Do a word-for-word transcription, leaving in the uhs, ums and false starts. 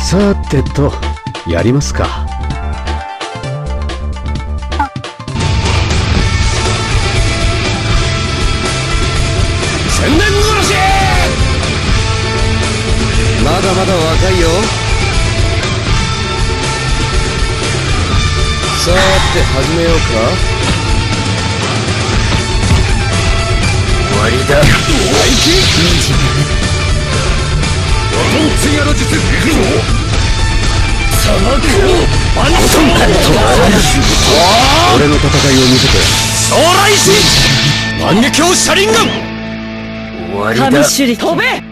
さてと、やりますか。 千年殺し。 まだまだ若いよ。さて始めようか。 終わりだ。大金ワゴンツヤの術いくぞ。砂漠をバンソンカット。 俺の戦いを見せて。 将来神万華鏡車輪ガン。終わりだ。 神首里飛べ。